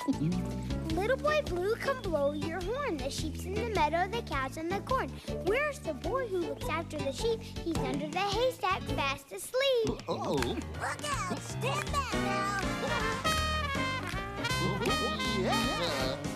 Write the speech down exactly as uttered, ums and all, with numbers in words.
Little boy blue, come blow your horn. The sheep's in the meadow, the cow's in the corn. Where's the boy who looks after the sheep? He's under the haystack, fast asleep. Uh-oh. Look out! Stand back now! Oh, yeah.